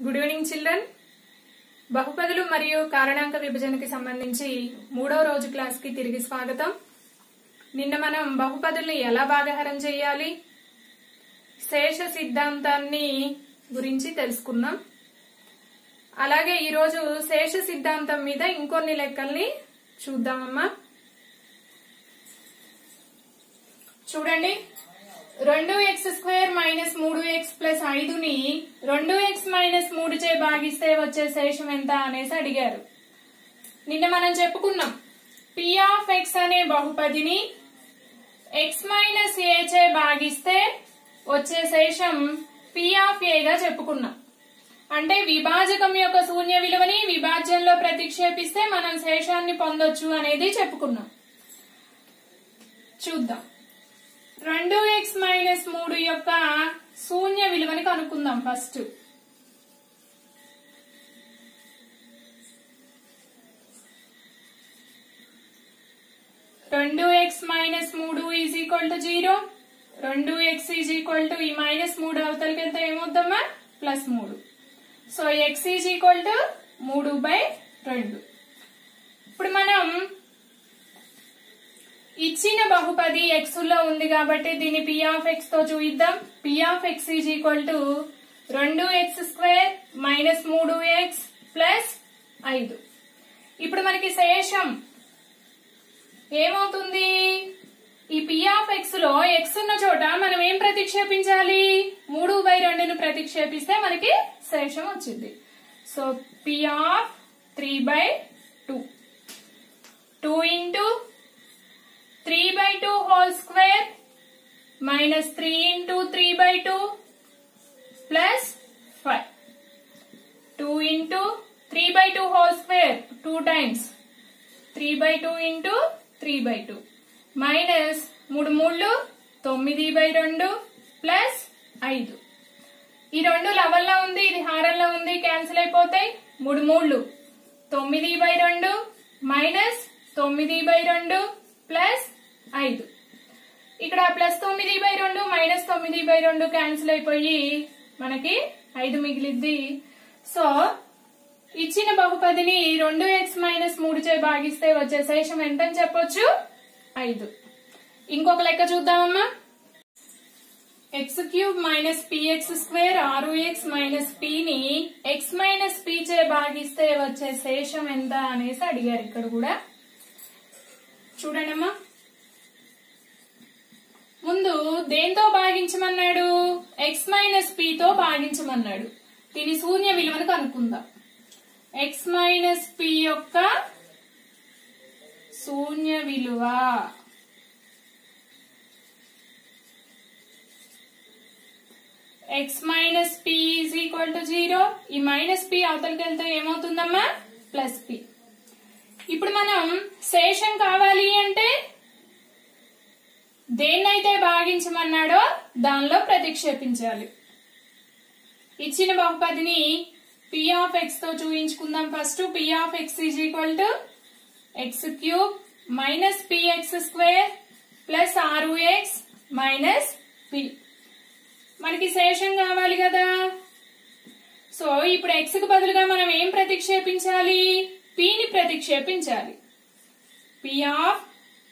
Good evening children. బహుపదులు మరియు కారణాంక విభజనకి సంబంధించి 3వ రోజు క్లాస్ కి తిరిగి స్వాగతం. నిన్న మనం బహుపదుల్ని ఎలా భాగాహారం చేయాలి, శేష సిద్ధాంతాన్ని గురించి తెలుసుకున్నాం. అలాగే ఈరోజు శేష సిద్ధాంతం మీద ఇంకొన్ని లెక్కల్ని చూద్దామమ్మా. చూడండి, 2x² మైనస్ 3x ప్లస్ 5ని 2x మైనస్ 3 చే భాగిస్తే వచ్చే శేషం ఎంత అనేసి అడిగారు. నిన్న మనం చెప్పుకున్నాం, p ఆఫ్ x అనే బహుపదిని x మైనస్ a చే భాగిస్తే వచ్చే శేషం p ఆఫ్ a గా చెప్పుకున్నాం. అంటే విభాజకం యొక్క శూన్య విలువని విభాజ్యంలో ప్రతిక్షేపిస్తే మనం శేషాన్ని పొందొచ్చు అనేది చెప్పుకున్నాం. చూద్దాం, 2x మైనస్ 3 యొక్క శూన్య విలువని కనుక్కుందాం. First 2x minus 3 is equal to 0. 2x is equal to ఈ మైనస్ 3 అవతలకి ఎంత ఏమవుతామా, plus 3. So x is equal to 3/2. ఇప్పుడు మనం ఇచ్చిన బహుపది x లో ఉంది కాబట్టి దీన్ని p ఆఫ్ x తో చూద్దాం. p of x is equal to 2x² minus 3x plus 5. ఇప్పుడు మనకి శేషం ఏమవుతుంది, ఈ p ఆఫ్ x లో x ఉన్న చోట మనం ఏం ప్రతిక్షేపించాలి, 3/2ను ప్రతిక్షేపిస్తే మనకి శేషం వచ్చింది. So p of 3/2, 2 into 3/2 whole square minus 3 into 3/2 plus 5. 2 into 3/2 whole square 2 times 3/2 into 3/2 minus 3 3 9/2 plus 5. ఈ రెండు లవల్లో ఉంది, ఇది హారంలో ఉంది, క్యాన్సిల్ అయిపోతాయి. 3 3 9/2 మైనస్ 9/2 ప్లస్ 5. ఇక్కడ ప్లస్ 9/2 మైనస్ 9/2 క్యాన్సిల్ అయిపోయి మనకి 5 మిగిలిద్ది. సో ఇచ్చిన బహుపదిని 2x మైనస్ 3 చే భాగిస్తే వచ్చే శేషం ఎంతని చెప్పొచ్చు, 5. ఇంకొక లెక్క చూద్దామమ్మా. x³ minus px² 6x minus p ని x మైనస్ p చే భాగిస్తే వచ్చే శేషం ఎంత అనేసి అడిగారు. ఇక్కడ కూడా చూడండమ్మా, ముందు దేంతో భాగించమన్నాడు, x మైనస్ p తో భాగించమన్నాడు. దీని శూన్య విలువను కనుక్కుందాం. x మైనస్ p యొక్క శూన్య విలువ x minus p is equal to 0. ఈ మైనస్ p అవతలకి వెళ్తే ఏమవుతుందమ్మా, ప్లస్ p. ఇప్పుడు మనం శేషం కావాలి అంటే దేన్నైతే భాగించమన్నాడో దానిలో ప్రతిక్షేపించాలి. ఇచ్చిన బహుపదిని p ఆఫ్ x తో చూయించుకుందాం. First p of x is equal to x³ minus px² plus 6x minus p. మనకి శేషం కావాలి కదా. సో ఇప్పుడు x కు బదులుగా మనం ఏం ప్రతిక్షేపించాలి, p ని ప్రతిక్షేపించాలి. p of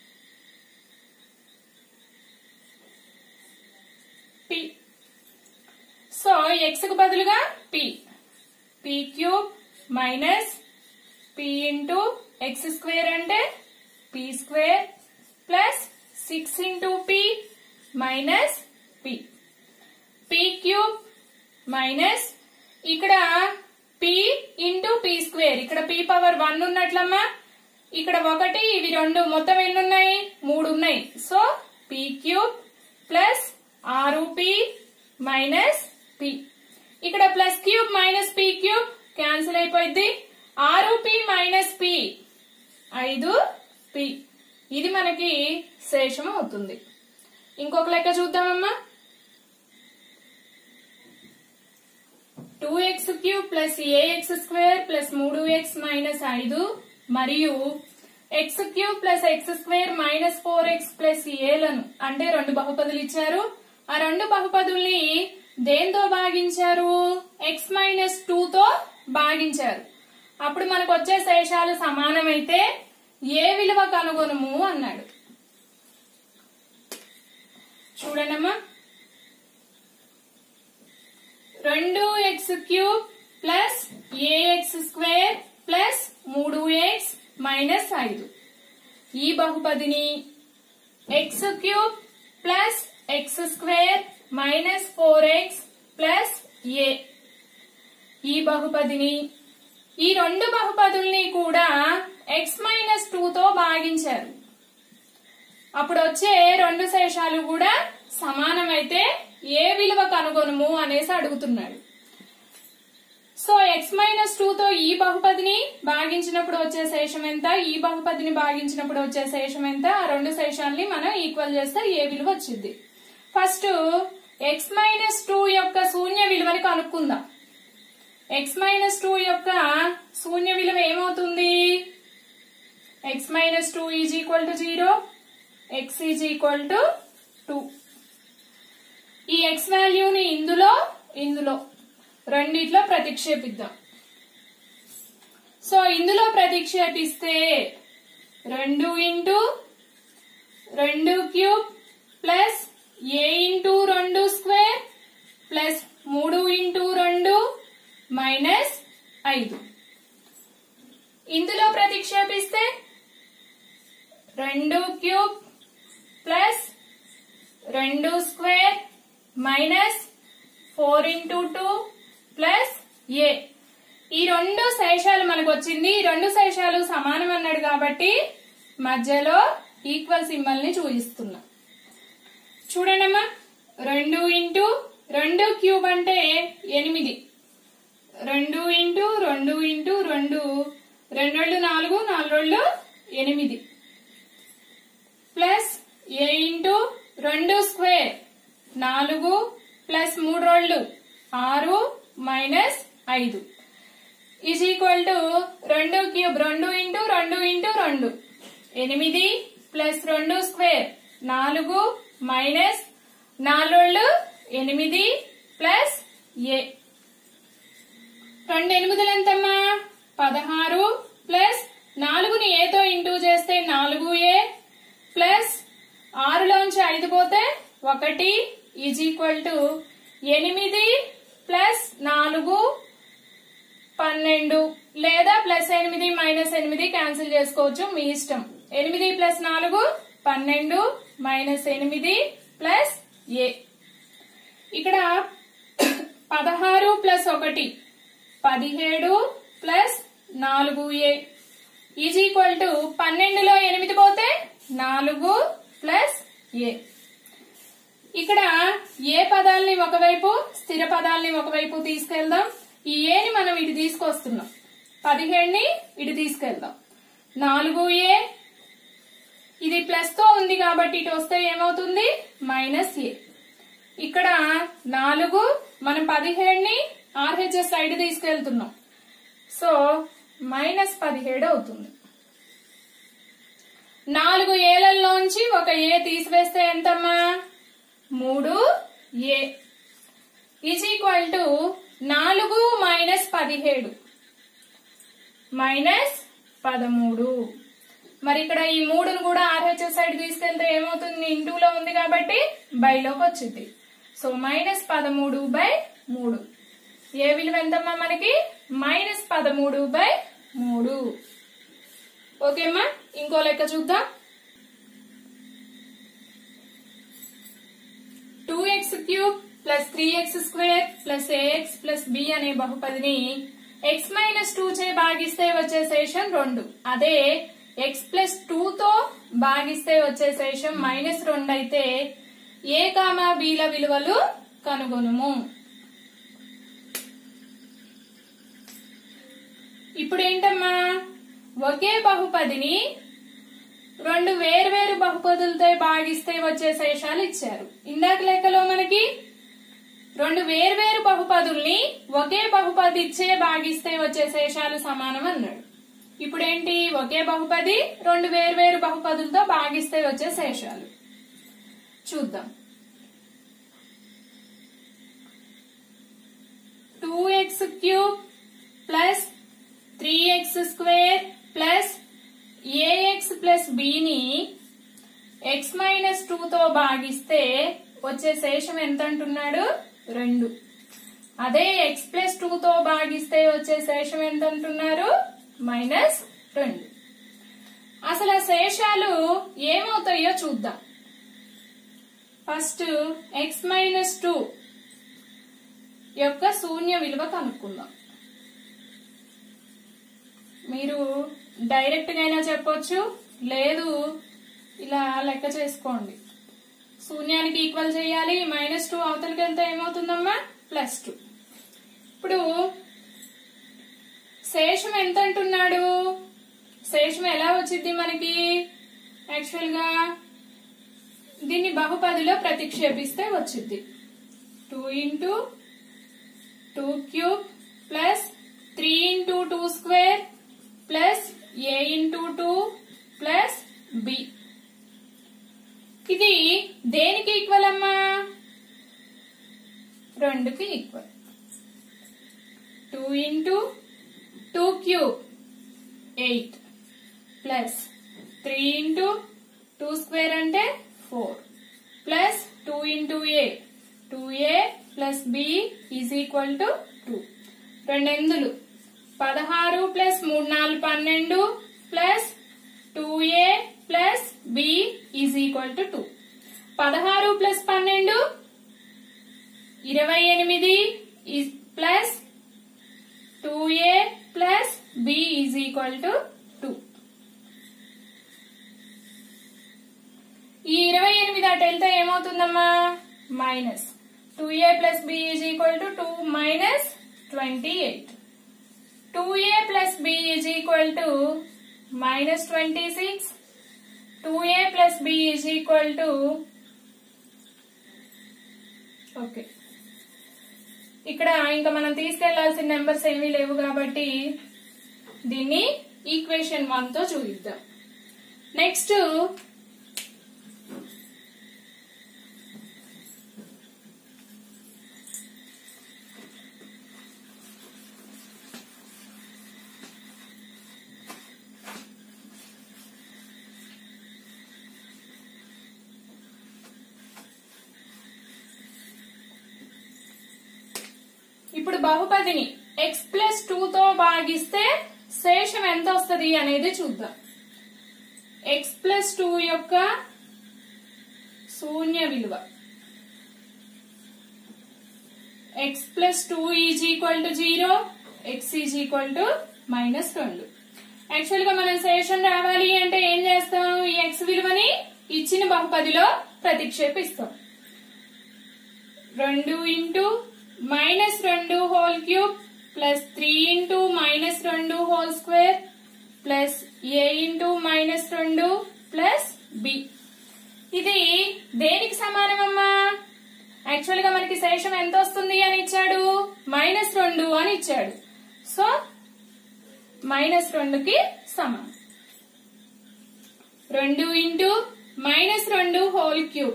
p. So x కు బదులుగా p³ minus p into x² అంటే p² plus 6 into p minus p. p³ minus ఇక్కడ p ఇంటూ p², ఇక్కడ p పవర్ 1 ఉన్నట్లమ్మా. ఇక్కడ 1 ఇవి 2 మొత్తం ఎన్ని ఉన్నాయి, 3 ఉన్నాయి. So p³ plus 6p minus p. ఇక్కడ plus cube minus p cube cancel అయిపోయింది. 6p minus p 5p. ఇది మనకి శేషం అవుతుంది. ఇంకొక లెక్క చూద్దామమ్మా. 2x³ plus ax² plus 3x minus 5 మరియు x³ plus x² minus 4x plus aలను అంటే 2 బహుపదులు ఇచ్చారు. ఆ 2 బహుపదుల్ని దేంతో భాగించారు, ఎక్స్ మైనస్ 2తో భాగించారు. అప్పుడు మనకు వచ్చే శేషాలు సమానమైతే ఏ విలువ కనుగొనుము అన్నాడు. చూడండమ్మా, 2x³ plus ax² plus 3x minus 5 ఈ బహుపదిని x³ plus x² minus 4x plus a ఈ బహుపదిని ఈ రెండు బహుపదుల్ని కూడా x మైనస్ 2తో భాగించారు. అప్పుడు వచ్చే రెండు శేషాలు కూడా సమానమైతే ఏ విలువ కనుగొనుము అనేసి అడుగుతున్నాడు. సో x మైనస్ 2తో ఈ బహుపదిని భాగించినప్పుడు వచ్చే శేషం ఎంత, ఈ బహుపదిని భాగించినప్పుడు వచ్చే శేషం ఎంత, ఆ రెండు శేషాలని మనం ఈక్వల్ చేస్తే ఏ విలువ వచ్చింది. ఫస్ట్ x మైనస్ 2 యొక్క శూన్య విలువని కనుక్కుందాం. x మైనస్ 2 యొక్క శూన్య విలువ ఏమవుతుంది? x minus 2 is equal to 0, x is equal to 2. ఈ x వాల్యూని ఇందులో రెండిట్లో ప్రతిక్షేపిద్దాం. సో ఇందులో ప్రతిక్షేపిస్తే 2 into 2³ plus a into 2² plus 3 into 2 minus 5. ఇందులో ప్రతిక్షేపిస్తే 2³ plus 2² minus 4 into 2 plus a. ఈ రెండు శేషాలు మనకు వచ్చింది. ఈ రెండు శేషాలు సమానం అన్నాడు కాబట్టి మధ్యలో ఈక్వల్ సింబల్ ని చూపిస్తున్నా. చూడండమ్మా, 2 ఇంటూ 2³ అంటే 8, 2 into 2 into 2 2 4 4 8 plus a into 2² 4 plus 3 6 minus 5 is equal to 2³ 2 into 2 into 2 8 plus 2² 4 minus 4 8 plus a. 2 8 ఎంతమ్మా? 16 ప్లస్ 4ని aతో ఇంటూ చేస్తే 4a ప్లస్ 6లోంచి 5 పోతే 1 ఈజ్ ఈక్వల్ టు 8 ప్లస్ 4 12 లేదా ప్లస్ 8 మైనస్ 8 క్యాన్సిల్ చేసుకోవచ్చు, మీ ఇష్టం. 8 ప్లస్ 4 12 మైనస్ 8 ప్లస్ a. ఇక్కడ 16 plus 1 17 plus 4a is equal to 12లో 8 పోతే 4 plus a. ఇక్కడ ఏ పదాలని ఒకవైపు స్థిర పదాలని ఒకవైపు తీసుకెళ్దాం. ఈ ఏని మనం ఇటు తీసుకొస్తున్నాం, 17ని ఇటు తీసుకెళ్దాం. 4a ఇది ప్లస్ తో ఉంది కాబట్టి ఇటు వస్తే ఏమవుతుంది? Minus a. ఇక్కడ 4 మనం 17ని RHS సైడ్ తీసుకెళ్తున్నాం, సో మైనస్ 17 అవుతుంది. 4 ఏలలోంచి ఒక a తీసివేస్తే ఎంతమ్మా? 3a ఈజ్ ఈక్వల్ టు 4 మైనస్ 17 మైనస్ 13. మరి ఇక్కడ ఈ 3ను కూడా RHS సైడ్ తీసుకెళ్తే ఏమవుతుంది? ఇంటూలో ఉంది కాబట్టి బైలోకి వచ్చింది. So minus 13/3. ఏ విలువ ఎంతమ్మా మనకి? మైనస్ 13/3. ఓకేమ్మా, ఇంకో లెక్క చూద్దాం. 2x³ plus 3x² plus ax plus b అనే బహుపదిని x మైనస్ 2 చే భాగిస్తే వచ్చే శేషం 2. అదే x ప్లస్ 2తో భాగిస్తే వచ్చే శేషం మైనస్ 2 అయితే a, b ల విలువలు కనుగొనుము. ఇప్పుడు ఏంటమ్మా, ఒకే బహుపదిని రెండు వేర్వేరు బహుపదులతో భాగిస్తే వచ్చే శేషాలు ఇచ్చారు. ఇందాక లెక్కలో మనకి రెండు వేర్వేరు బహుపదుల్ని ఒకే బహుపది ఇచ్చే భాగిస్తే వచ్చే శేషాలు సమానం అన్నాడు. ఇప్పుడేంటి, ఒకే బహుపది రెండు వేర్వేరు బహుపదులతో భాగిస్తే వచ్చే శేషాలు చూద్దాం. 2x³ cube plus 3x square plus ax plus bని x మైనస్ 2తో భాగిస్తే వచ్చే శేషం ఎంత అంటున్నాడు? 2. అదే x ప్లస్ 2తో భాగిస్తే వచ్చే శేషం ఎంత అంటున్నారు? -2. అసలు ఆ శేషాలు ఏమవుతాయో చూద్దాం. ఫస్ట్ x మైనస్ 2 యొక్క శూన్య విలువ కనుక్కుందాం. మీరు డైరెక్ట్ గా అయినా చెప్పొచ్చు, లేదు ఇలా లెక్క చేసుకోండి. శూన్యానికి ఈక్వల్ చేయాలి. -2 అవతలకి వెళ్తే ఏమవుతుందమ్మా? +2. ఇప్పుడు శేషం ఎంత అంటున్నాడు? శేషం ఎలా వచ్చింది మనకి? యాక్చువల్ గా దీన్ని బహుపదిలో ప్రతిక్షేపిస్తే వచ్చింది. 2 × 2 cube plus 3 × 2 square plus a × 2 plus b. ఇది దేనికి ఈక్వల్ అమ్మా? 2కి ఈక్వల్. 2 × 2 క్యూబ్ 8 ప్లస్ 3 × 2 స్క్వేర్ అంటే 4 plus 2 × a 2a plus b is equal to 2. 2 ఎందులు 16 plus 3 4 12 plus 2a plus b is equal to 2. 16 plus 12 28 plus 2a plus b is equal to 2. ఈ 28 అటు వెళ్తే ఏమవుతుందమ్మా? Minus 2a plus b is equal to 2 minus 28. 2a plus b is equal to minus 26. 2a plus b is equal to okay. ఇక్కడ ఇంకా మనం తీసుకెళ్లాల్సిన numbers ఏమీ లేవు కాబట్టి దీన్ని ఈక్వేషన్ 1 తో చూపిద్దాం. నెక్స్ట్ ఇప్పుడు బహుపదిని x ప్లస్ 2తో భాగిస్తే శేషం ఎంత వస్తుంది అనేది చూద్దాం. x ప్లస్ 2 యొక్క శూన్య విలువ x plus 2 is equal to 0, x is equal to -2. Actual గా మనం శేషం రావాలి అంటే ఏం చేస్తాం? ఈ x విలువని ఇచ్చిన బహుపదిలో ప్రతిక్షేపిస్తాం. 2 × -2 whole cube plus 3 × -2 whole square plus a × -2 plus b. ఇది దేనికి సమానమమ్మా? యాక్చువల్ గా మనకి శేషం ఎంత వస్తుంది అని ఇచ్చాడు? -2 అని ఇచ్చాడు. సో -2కి సమానం. 2 × -2 whole cube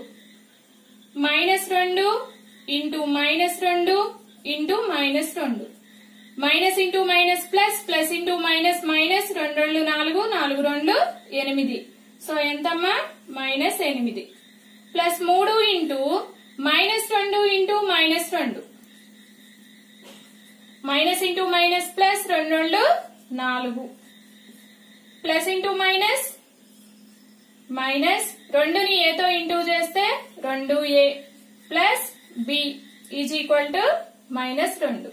-2 into -2 into -2 minus into minus plus plus into minus minus 2 2 4 4 2 8. So ఎంతమ్మా? -8 plus 3 into -2 into -2 minus into minus plus 2 2 4 plus into minus minus 2ని a తో ఇంటూ చేస్తే 2a plus b is equal to -2.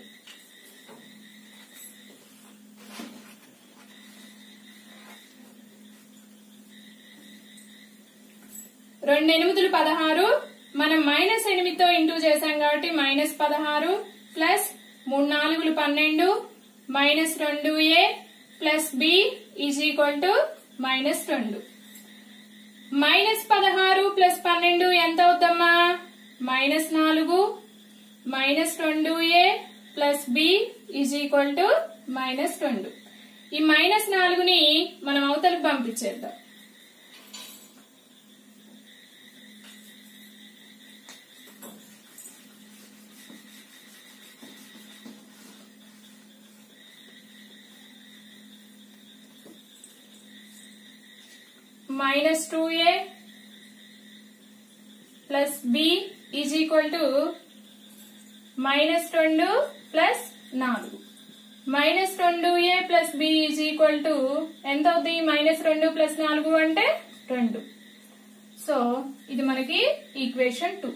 రెండు 8 16 మనం -8 తో into చేసాం కాబట్టి -16 plus 3 4 12 -2a plus b is equal to -2. -16 plus 12 ఎంత అవుద్దమ్మా? -4 -2a plus b is equal to -2. ఈ -4ని మనం అవతలకు పంపించేద్దాం. -2a plus b is equal to -2 plus 4. -2a plus b is equal to ఎంత అవుతుంది? -2 ప్లస్ 4 అంటే 2. సో ఇది మనకి ఈక్వేషన్ 2.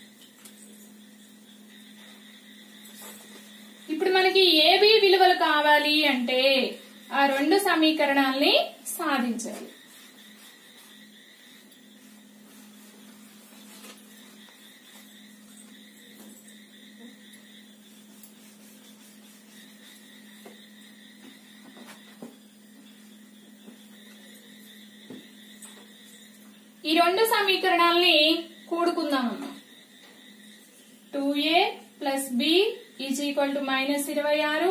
ఇప్పుడు మనకి ఏబి విలువలు కావాలి అంటే ఆ రెండు సమీకరణాల్ని సాధించాలి. ఈ రెండు సమీకరణాల్ని కూడుకుందామమ్మా. 2a plus b is equal to -26,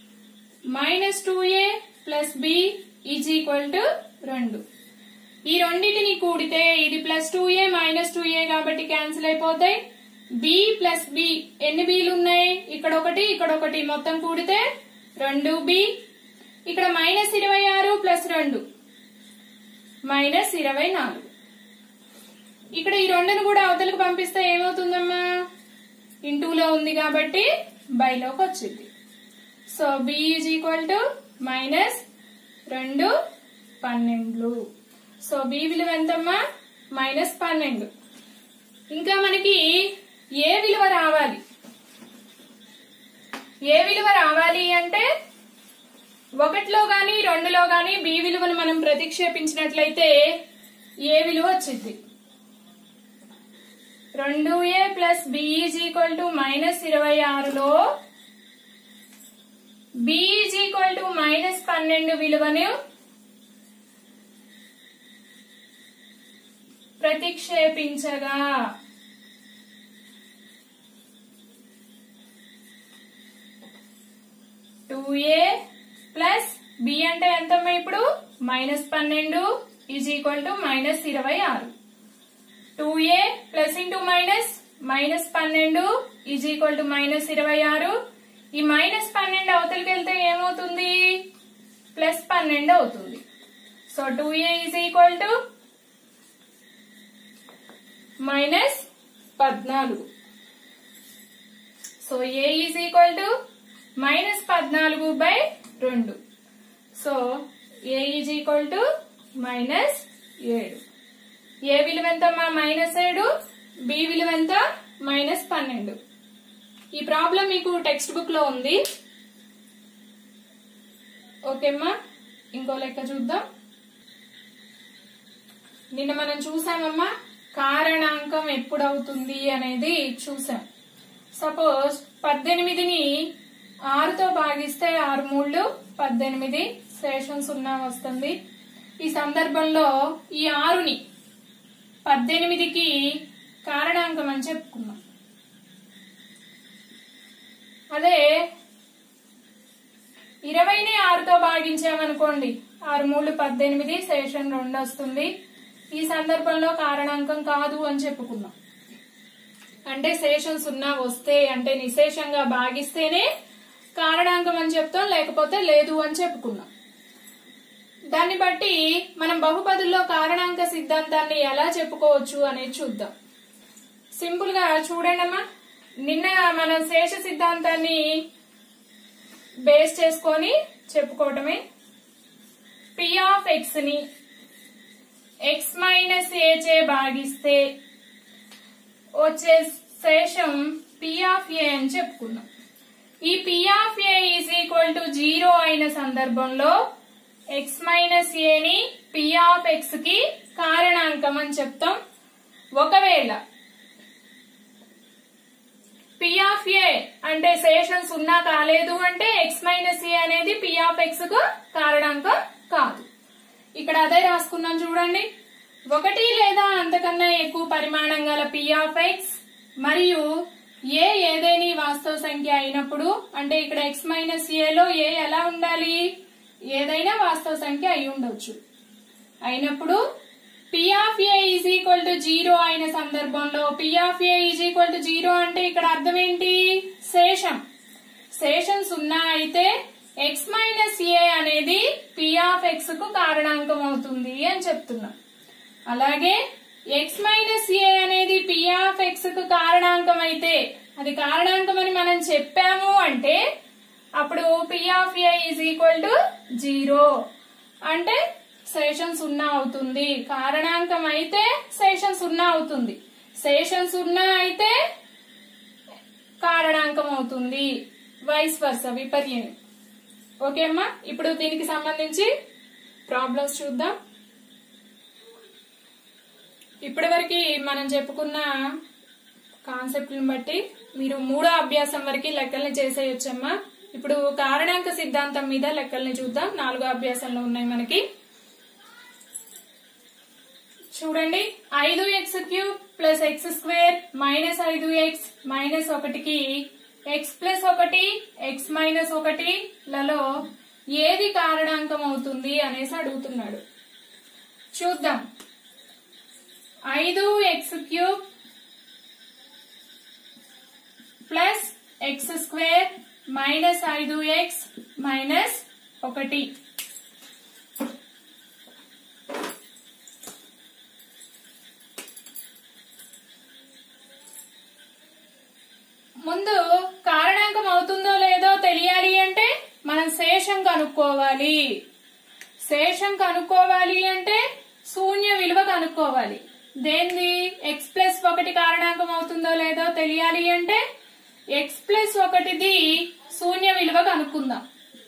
-2a plus b is equal to 2. ఈ రెండింటిని కూడితే ఇది +2a -2a కాబట్టి క్యాన్సిల్ అయిపోతాయి. b ప్లస్ b ఎన్ని bలు ఉన్నాయి? ఇక్కడ ఒకటి, ఇక్కడ ఒకటి, మొత్తం కూడితే 2b. ఇక్కడ -26 ప్లస్ 2 -24. ఇక్కడ ఈ రెండును కూడా అవతలకు పంపిస్తే ఏమవుతుందమ్మా? ఇంటూలో ఉంది కాబట్టి బైలోకి వచ్చింది. So b is equal to -2 12. So b విలువ ఎంతమ్మా? -12. ఇంకా మనకి ఏ విలువ రావాలి? ఏ విలువ రావాలి అంటే 1లో గాని 2లో గాని b విలువను మనం ప్రతిక్షేపించినట్లయితే ఏ విలువ వచ్చింది? 2a plus b is equal to -26లో b ఈజ్ ఈక్వల్ టు -12 విలువను ప్రతిక్షేపించగా 2a ప్లస్ b అంటే ఎంతమ్మా? ఇప్పుడు -12 is equal to -26. 2a plus into minus -12 is equal to -26. ఈ -12 అవతలికి వెళ్తే ఏమవుతుంది? +12 అవుతుంది. So 2a is equal to -14. So a is equal to -14/2. So a is equal to -7. A విలువ ఎంతమ్మా? -7. బి విలువ ఎంత? -12. ఈ ప్రాబ్లం మీకు టెక్స్ట్ బుక్ లో ఉంది. ఓకేమ్మా, ఇంకో లెక్క చూద్దాం. నిన్న మనం చూసామమ్మా కారణాంకం ఎప్పుడవుతుంది అనేది చూసాం. సపోజ్ 18ని 6తో భాగిస్తే 6 3 18, శేషం 0 వస్తుంది. ఈ సందర్భంలో ఈ 6ని 18కి కారణాంకం అని చెప్పుకున్నాం. అదే 20ని 6తో భాగించామనుకోండి, 6 3 18, శేషం 2 వస్తుంది. ఈ సందర్భంలో కారణాంకం కాదు అని చెప్పుకున్నాం. అంటే శేషం 0 వస్తే అంటే నిశేషంగా భాగిస్తేనే కారణాంకం అని చెప్తాం, లేకపోతే లేదు అని చెప్పుకున్నాం. దాన్ని బట్టి మనం బహుపదుల్లో కారణాంక సిద్ధాంతాన్ని ఎలా చెప్పుకోవచ్చు అనేది చూద్దాం. సింపుల్ గా చూడండమ్మా, నిన్న మనం శేష సిద్ధాంతాన్ని బేస్ చేసుకొని చెప్పుకోవటమే. p ఆఫ్ x ని x మైనస్ a చే భాగిస్తే వచ్చే శేషం p ఆఫ్ a అని చెప్పుకున్నాం. ఈ p of a is equal to 0 అయిన సందర్భంలో x మైనస్ a ని p ఆఫ్ x కి కారణాంకం అని చెప్తాం. ఒకవేళ p ఆఫ్ a అంటే శేషం 0 కాలేదు అంటే x మైనస్ a అనేది p ఆఫ్ x కు కారణాంకం కాదు. ఇక్కడ అదే రాసుకున్నాం చూడండి. 1 లేదా అంతకన్నా ఎక్కువ పరిమాణం గల p ఆఫ్ x మరియు a ఏదేని వాస్తవ సంఖ్య అయినప్పుడు, అంటే ఇక్కడ x మైనస్ a లో a ఎలా ఉండాలి? ఏదైనా వాస్తవ సంఖ్య అయి ఉండొచ్చు. అయినప్పుడు p of a is equal to 0 అయిన సందర్భంలో p of a is equal to 0 అంటే ఇక్కడ అర్థం ఏంటి? శేషం 0 అయితే x మైనస్ a అనేది p ఆఫ్ x కు కారణాంకం అవుతుంది అని చెప్తున్నాం. అలాగే ఎక్స్ మైనస్ ఏ అనేది పి ఆఫ్ ఎక్స్ కు కారణాంకం అయితే, అది కారణాంకం అని మనం చెప్పాము అంటే అప్పుడు p of a is equal to 0 అంటే శేషం 0 అవుతుంది. కారణాంకం అయితే శేషం 0 అవుతుంది, శేషం 0 అయితే కారణాంకం అవుతుంది, వైస్ వర్స విపర్యం. ఓకే అమ్మా, ఇప్పుడు దీనికి సంబంధించి ప్రాబ్లమ్స్ చూద్దాం. ఇప్పటి వరకు మనం చెప్పుకున్న కాన్సెప్ట్లను బట్టి మీరు 3వ అభ్యాసం వరకు లెక్కల్ని చేసేయొచ్చమ్మా. ఇప్పుడు కారణాంక సిద్ధాంతం మీద లెక్కల్ని చూద్దాం. 4వ అభ్యాసంలో ఉన్నాయి మనకి. చూడండి, 5x³ plus x² minus 5x minus 1కి x ప్లస్ 1 x మైనస్ 1 లలో ఏది కారణాంకం అవుతుంది అనేసి అడుగుతున్నాడు. చూద్దాం. 5x³ plus x² minus 5x minus 1. ముందు కారణాంకం అవుతుందో లేదో తెలియాలి అంటే మనం శేషం కనుక్కోవాలి. శేషం కనుక్కోవాలి అంటే శూన్య విలువ కనుక్కోవాలి. దేనిది? x ప్లస్ 1 కారణాంకం అవుతుందో లేదో తెలియాలి అంటే x ప్లస్ 1ది శూన్య విలువ కనుక్కుందాం.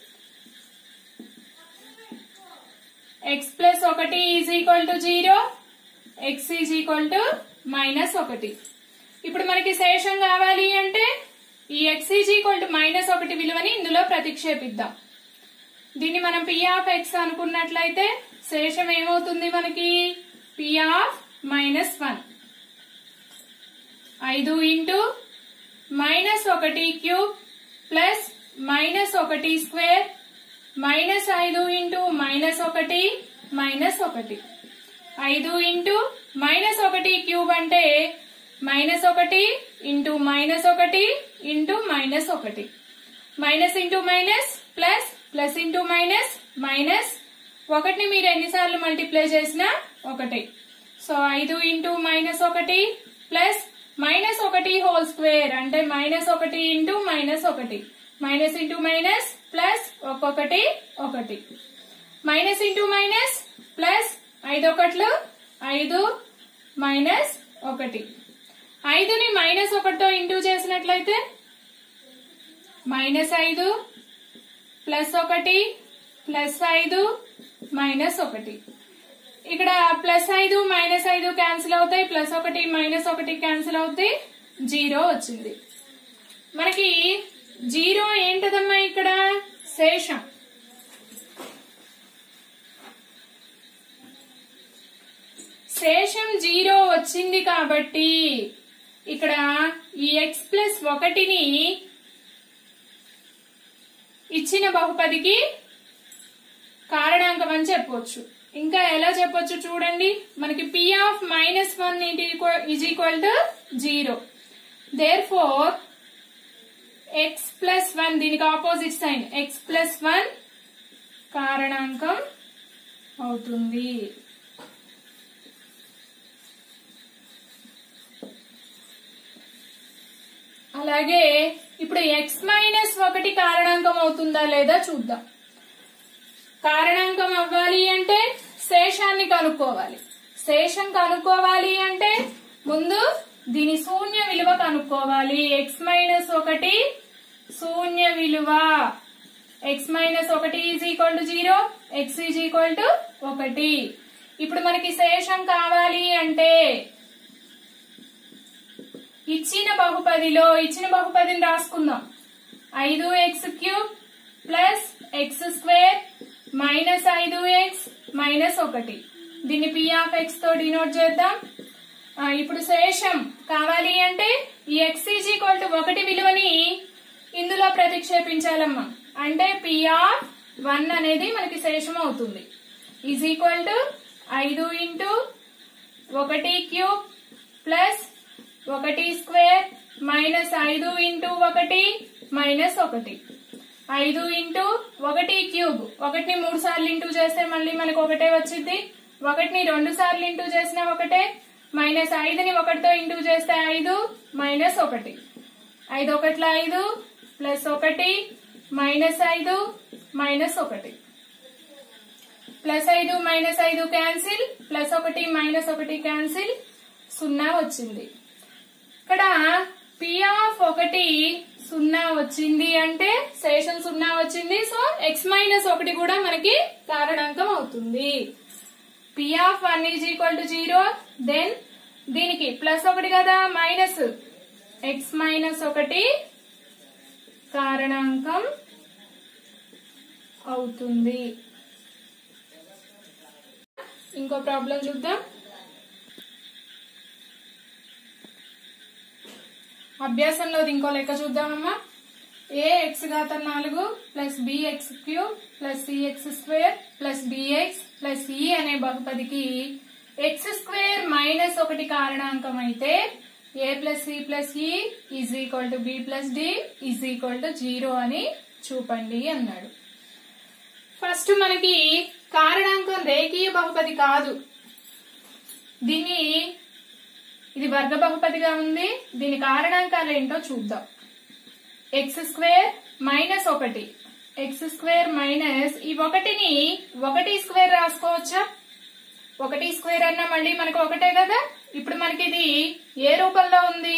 x plus 1 is equal to 0, x is equal to minus 1. ఇప్పుడు మనకి శేషం కావాలి అంటే ఈ x is equal to minus 1 విలువని ఇందులో ప్రతిక్షేపిద్దాం. దీన్ని మనం p ఆఫ్ x అనుకున్నట్లయితే శేషం ఏమవుతుంది మనకి? p of minus 1. 5 into minus 1³ plus minus 1² minus 5 into minus 1 minus 1. 5 into minus 1³ అంటే minus 1 into minus 1 into minus 1. Minus into minus plus, plus into minus minus. 1ని మీరు ఎన్నిసార్లు మల్టిప్లై చేసినా 1. So 5 into minus 1 plus minus 1 whole square అంటే minus 1 into minus 1. Minus into minus plus 1 1. Minus into minus plus 5 1 5 minus 1. 5ని minus 1తో into చేసినట్లయితే minus 5 plus 1 plus 5 minus 1. ఇక్కడ plus 5 minus 5 cancel అవుతాయి, ప్లస్ 1 మైనస్ 1 క్యాన్సిల్ అవుతాయి, 0 వచ్చింది. మనకి 0 ఏంటదమ్మా? ఇక్కడ శేషం. శేషం 0 వచ్చింది కాబట్టి ఇక్కడ ఈ x ప్లస్ 1ని ఇచ్చిన బహుపదికి కారణాంకం అని చెప్పవచ్చు. ఇంకా ఎలా చెప్పొచ్చు చూడండి. మనకి p of minus 1 is equal to 0. Therefore x plus 1 దీనికి ఆపోజిట్ సైన్ x ప్లస్ 1 కారణాంకం అవుతుంది. అలాగే ఇప్పుడు x మైనస్ 1 కారణాంకం అవుతుందా లేదా చూద్దాం. కారణాంకం అవ్వాలి అంటే శేషాన్ని కనుక్కోవాలి. శేషం కనుక్కోవాలి అంటే ముందు దీని శూన్య విలువ కనుక్కోవాలి. x మైనస్ 1 శూన్య విలువ. x minus 1 is equal to 0, x is equal to 1. ఇప్పుడు మనకి శేషం కావాలి అంటే ఇచ్చిన బహుపదిని రాసుకుందాం. 5x³ plus x² minus 5x minus 1. దీన్ని p ఆఫ్ x తో డినోట్ చేద్దాం. ఇప్పుడు శేషం కావాలి అంటే ఈ x ఈజ్ ఈక్వల్ టు 1 విలువని ఇందులో ప్రతిక్షేపించాలమ్మా. అంటే p ఆఫ్ 1 అనేది మనకి శేషం అవుతుంది. Is equal to 5 into 1³ plus 1² minus 5 into 1 minus 1. 5 into 1³ 1ని 3 సార్లు ఇంటూ చేస్తే మళ్ళీ మనకు 1 వచ్చింది. 1ని 2 సార్లు ఇంటూ చేసినా ఒకటే, -5ని 1తో ఇంటూ చేస్తే 5 -1, 5 1 5 +1 -5 -1, +5 -5 క్యాన్సిల్, +1 -1 క్యాన్సిల్, 0 వచ్చింది. ఇక్కడ P(1) 0 వచ్చింది అంటే శేషం 0 వచ్చింది. సో x-1 కూడా మనకి కారణాంకం అవుతుంది. P(1) = 0, దెన్ దీనికి +1 కదా, మైనస్ x-1 కారణాంకం అవుతుంది. ఇంకో ప్రాబ్లం చూద్దాం. అభ్యాసంలో ఇంకో లెక్క చూద్దామమ్మా. ax⁴ + bx³ + cx² + dx + e అనే బహుపదికి x² - 1 కారణాంకం అయితే a + c + e = b + d = 0 అని చూపండి అన్నాడు. ఫస్ట్ మనకి కారణాంకం రేఖీయ బహుపది కాదు, ఇది వర్గ బహుపదిగా ఉంది. దీని కారణాంకాలు ఏంటో చూద్దాం. x² - 1, x² - ఈ 1ని 1² రాసుకోవచ్చా? 1² అన్నా మళ్ళీ మనకు ఒకటే కదా. ఇప్పుడు మనకి ఇది ఏ రూపంలో ఉంది?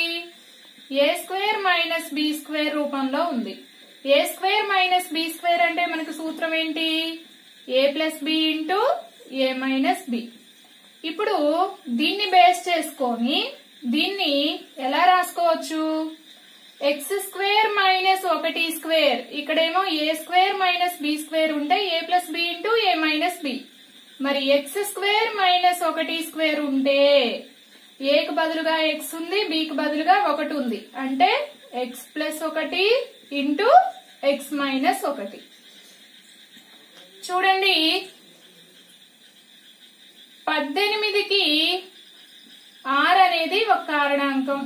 a² - b² రూపంలో ఉంది. a² - b² అంటే మనకు సూత్రం ఏంటి? a + b × a - b. ఇప్పుడు దీన్ని బేస్ చేసుకొని దీన్ని ఎలా రాసుకోవచ్చు? x² - 1² ఇక్కడేమో a² - b² ఉంటే a + b × a - b. మరి x² - 1² ఉంటే a కు బదులుగా x ఉంది, b కు బదులుగా 1 ఉంది, అంటే x + 1 × x - 1. చూడండి, 18కి 6 అనేది ఒక కారణాంకం.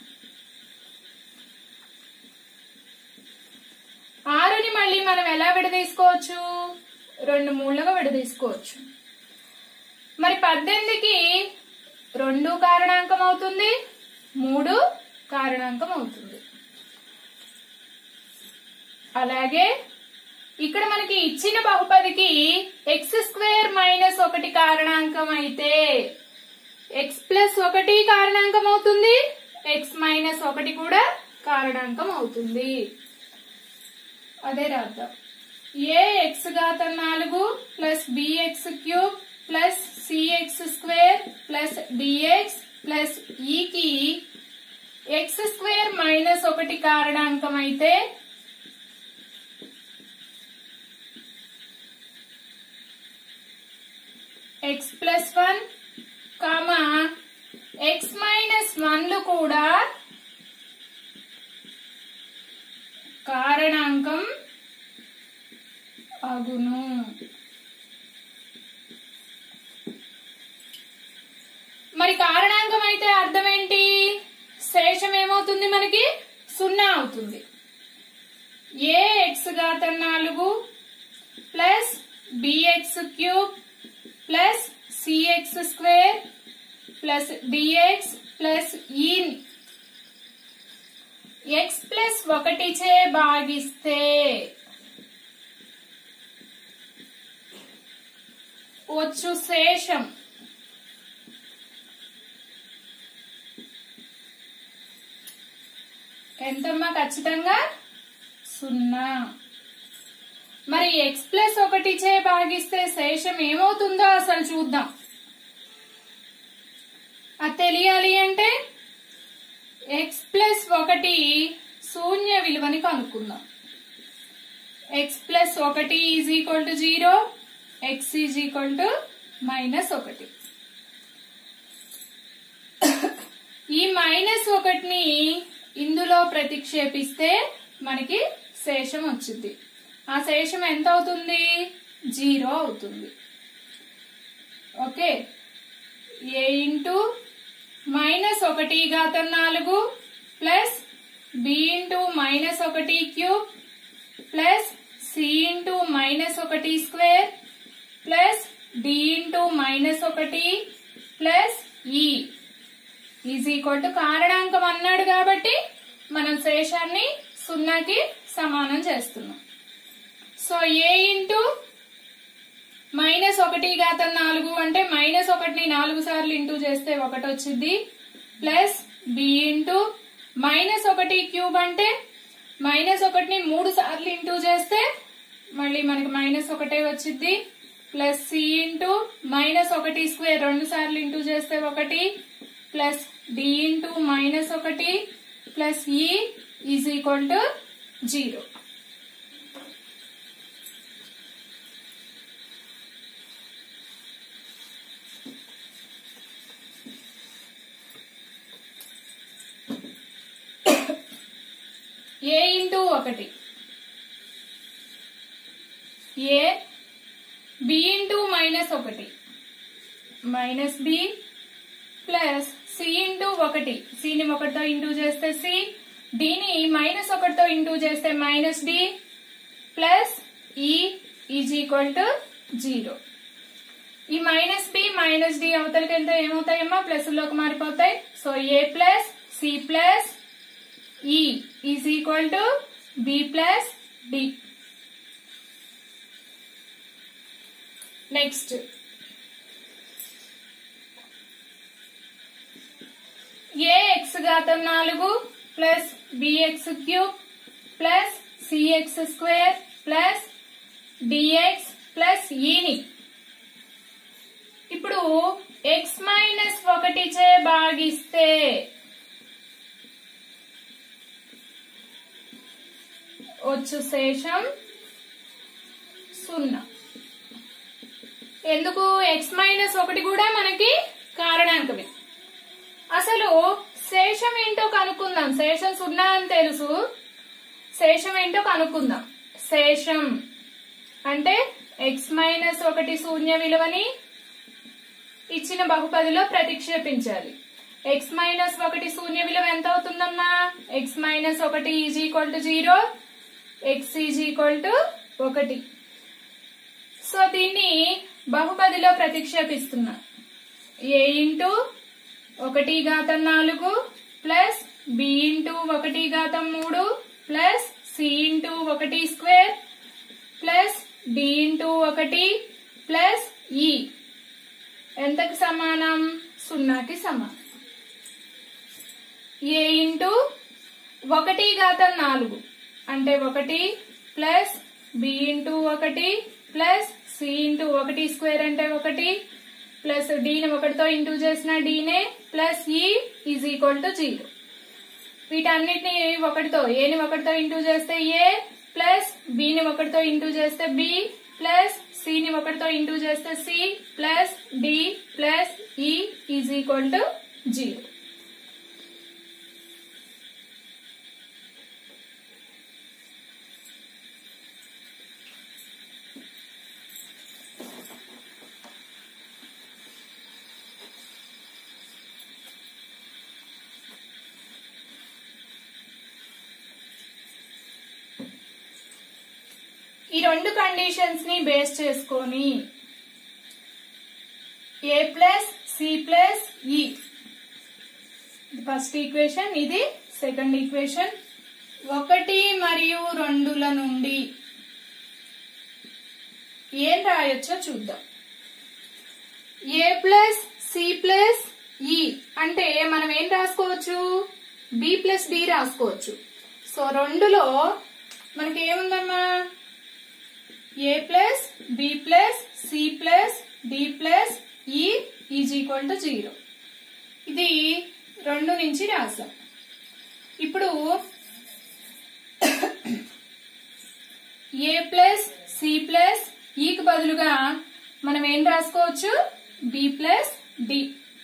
6ని మళ్ళీ మనం ఎలా విడదీసుకోవచ్చు? 2 మూలుగా విడదీసుకోవచ్చు. మరి 18కి 2 కారణాంకం అవుతుంది, 3 కారణాంకం అవుతుంది. అలాగే ఇక్కడ మనకి ఇచ్చిన బహుపదికి x² - 1 కారణాంకం అయితే x + 1 కారణాంకం అవుతుంది, x - 1 కూడా కారణాంకం అవుతుంది. అదే రాద్దాం. ax⁴ + bx³ + cx² + dx + e కి x² - 1 కారణాంకం అయితే x + 1, x - 1లు కూడా కారణాంకం అగును. మరి కారణాంకం అయితే అర్థం ఏంటి? శేషం ఏమవుతుంది? మనకి 0 అవుతుంది. ax⁴ + bx³ + cx² + dx + e x + 1 చే భాగిస్తే వచ్చు శేషం ఎంతమ్మా? ఖచ్చితంగా 0. మరి x + 1 చే భాగిస్తే శేషం ఏమవుతుందో అసలు చూద్దాం. అది తెలియాలి అంటే x + 1 శూన్య విలువని కనుక్కుందాం. x + 1 = 0, x = -1. ఈ -1ని ఇందులో ప్రతిక్షేపిస్తే మనకి శేషం వచ్చింది. ఆ శేషం ఎంత అవుతుంది? 0 అవుతుంది. Okay, a × -1⁴ + b × -1³ + c × -1² + d into -1 plus e is equal to కారణాంకం అన్నాడు కాబట్టి మనం శేషాన్ని 0కి సమానం చేస్తున్నాం. సో ఏ ఇంటూ -1/4 అంటే -1ని 4 సార్లు ఇంటూ చేస్తే 1 వచ్చింది ప్లస్ బి ఇంటూ -1³ అంటే -1ని 3 సార్లు ఇంటూ చేస్తే మళ్ళీ మనకి -1 వచ్చింది ప్లస్ సి ఇంటూ -1² 2 సార్లు ఇంటూ చేస్తే 1 ప్లస్ d into -1 plus e is equal to 0. A into 1 a b into -1 minus b plus c into 1 సిని 1తో ఇంటూ చేస్తే సి డిని -1తో ఇంటూ చేస్తే minus d plus e is equal to 0. ఈ మైనస్ బి మైనస్ డి అవతలకి వెళ్తే ఏమవుతాయమ్మా plus లోకి మారిపోతాయి. So a plus c plus e is equal to b plus d. Next a x ఘాతం 4 plus bx³ plus cx² plus dx plus ఈని ఇప్పుడు x-1 చే భాగిస్తే వచ్చు శేషం 0. ఎందుకు x-1 కూడా మనకి కారణాంకమే. అసలు శేషం ఏంటో కనుక్కుందాం. శేషం 0 అని తెలుసు, శేషం ఏంటో కనుక్కుందాం. శేషం అంటే x-1 శూన్య విలువని ఇచ్చిన బహుపదిలో ప్రతిక్షేపించాలి. x-1 శూన్య విలువ ఎంత అవుతుందమ్మా? x-1 is equal to 0, x is equal to 1. So దీన్ని బహుపదిలో ప్రతిక్షేపిస్తున్నా. a into 1/4 plus b into 1/3 plus c into 1² plus d into 1 plus e ఎంతకి సమానం? 0కి సమానం. a ఇంటూ 1/4 అంటే 1 plus b into 1 plus c into 1² అంటే 1 ప్లస్ డీని 1తో ఇంటూ చేసిన డీనే plus e is equal to 0. వీటన్నిటిని 1తో ఏని 1తో ఇంటూ చేస్తే ఏ ప్లస్ బిని 1తో ఇంటూ చేస్తే బి ప్లస్ సిని 1తో ఇంటూ చేస్తే c plus d plus e is equal to 0. ఈ రెండు కండిషన్స్ ని బేస్ చేసుకొని a plus c plus e first equation, ఇది సెకండ్ ఈక్వేషన్. 1 మరియు 2ల నుండి ఏం రాయొచ్చో చూద్దాం. a ప్లస్ సి ప్లస్ ఈ అంటే మనం ఏం రాసుకోవచ్చు? b ప్లస్ డి రాసుకోవచ్చు. సో 2లో మనకి ఏముందమ్మా? a plus b plus c plus d plus e is equal to 0. ఇది 2 నుంచి రాసాం. ఇప్పుడు a ప్లస్ సి ప్లస్ ఈకి బదులుగా మనం ఏం రాసుకోవచ్చు? B plus d.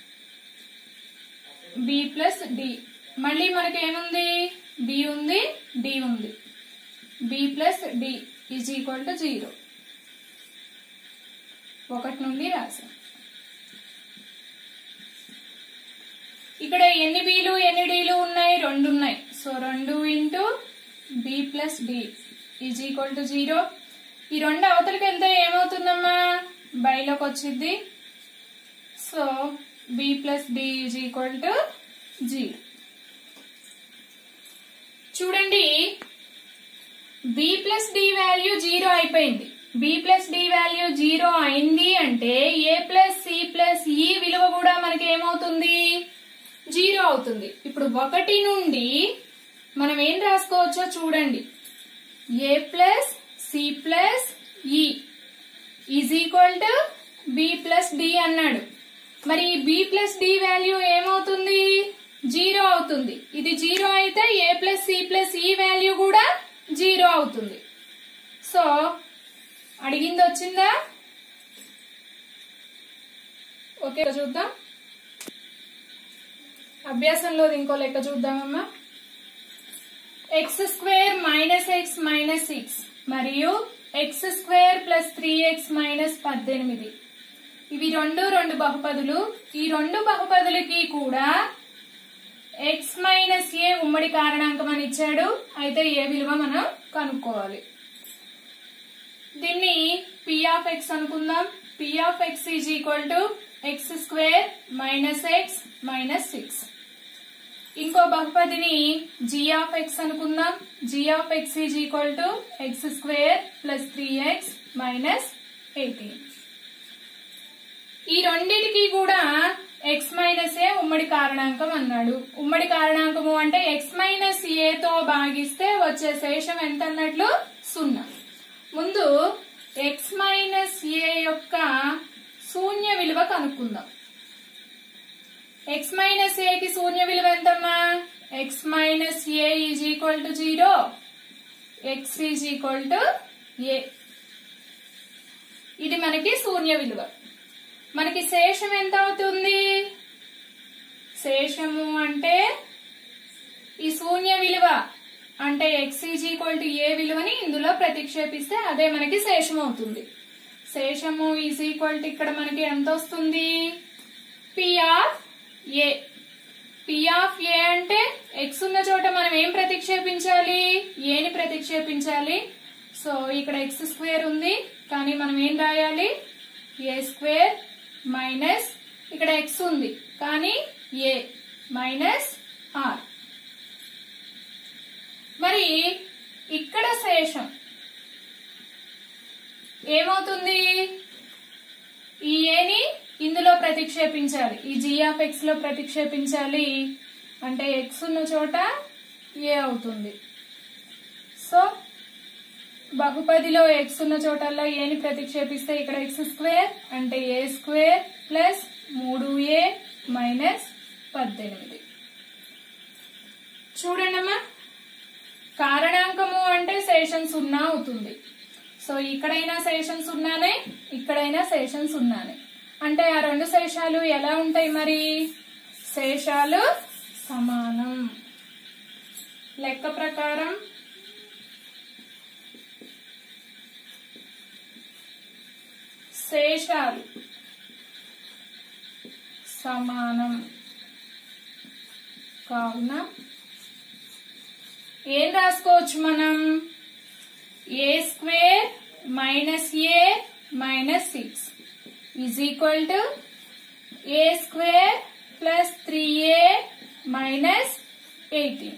B plus d మళ్ళీ మనకి ఏముంది? బి ఉంది, డి ఉంది. B plus d is equal to 0. 1 నుండి రాసాం. ఇక్కడ ఎన్ని బీలు ఎన్ని డీలు ఉన్నాయి? 2 ఉన్నాయి. So 2 into b plus d is equal to 0. ఈ 2 అవతలకి వెళ్తే ఏమవుతుందమ్మా? బైలోకి వచ్చింది. So b plus d is equal to 0. చూడండి, b ప్లస్ d వాల్యూ 0 అయిపోయింది. b ప్లస్ d వాల్యూ 0 అయింది అంటే a ప్లస్ c ప్లస్ ఈ విలువ కూడా మనకి ఏమవుతుంది? 0 అవుతుంది. ఇప్పుడు 1 నుండి మనం ఏం రాసుకోవచ్చో చూడండి. a plus c plus e is equal to b plus d అన్నాడు. మరి b ప్లస్ d వాల్యూ ఏమవుతుంది? 0 అవుతుంది. ఇది 0 అయితే a plus c plus e value కూడా 0 అవుతుంది. సో అడిగింది వచ్చిందా? ఓకే, చూద్దాం. అభ్యాసంలో ఇంకో లెక్క చూద్దామమ్మా. x² మైనస్ x మైనస్ 6 మరియు x² ప్లస్ 3x మైనస్ 18. ఇవి రెండు బహుపదులు. ఈ రెండు బహుపదులకి కూడా x మైనస్ a ఉమ్మడి కారణాంకం అని ఇచ్చాడు. అయితే ఏ విలువ మనం కనుక్కోవాలి. దీన్ని p ఆఫ్ x అనుకుందాం. p of x is equal to x² minus x minus 6. ఇంకో బహుపదిని g ఆఫ్ x అనుకుందాం. g of x is equal to x² plus 3x minus 18. ఈ రెండిటికి కూడా x మైనస్ a ఉమ్మడి కారణాంకం అన్నాడు. ఉమ్మడి కారణాంకము అంటే x మైనస్ a తో భాగిస్తే వచ్చే శేషం ఎంత అన్నట్లు? 0. ముందు x మైనస్ a యొక్క శూన్య విలువ కనుక్కుందాం. x మైనస్ a కి శూన్య విలువ ఎంతమ్మా? x minus a is equal to 0, x is equal to a. ఇది మనకి శూన్య విలువ. మనకి శేషం ఎంత అవుతుంది? శేషము అంటే ఈ శూన్య విలువ అంటే x is equal to a విలువని ఇందులో ప్రతిక్షేపిస్తే అదే మనకి శేషం అవుతుంది. శేషము ఈజ్ ఈక్వల్ టు ఇక్కడ మనకి ఎంత వస్తుంది? p of a. p of a అంటే x ఉన్న చోట మనం ఏం ప్రతిక్షేపించాలి? a ని ప్రతిక్షేపించాలి. సో ఇక్కడ x² ఉంది, కానీ మనం ఏం రాయాలి? a² మైనస్ ఇక్కడ x ఉంది కానీ a మైనస్ r. మరి ఇక్కడ శేషం ఏమవుతుంది? ఈ a ని ఇందులో ప్రతిక్షేపించాలి, ఈ g ఆఫ్ x లో ప్రతిక్షేపించాలి. అంటే x ఉన్న చోట a అవుతుంది. సో బహుపదిలో x ఉన్న చోటల్లో a ని ప్రతిక్షేపిస్తే ఇక్కడ x² అంటే a² ప్లస్ 3a మైనస్ 18. చూడండమ్మా, కారణాంకము అంటే శేషం 0 అవుతుంది. సో ఇక్కడైనా శేషం 0నే, ఇక్కడైనా శేషం 0నే. అంటే ఆ రెండు శేషాలు ఎలా ఉంటాయి? మరి శేషాలు సమానం. లెక్క ప్రకారం శేషాలు సమానం కావున ఏం రాసుకోవచ్చు మనం? a² minus a minus 6 is equal to a² plus 3a minus 18.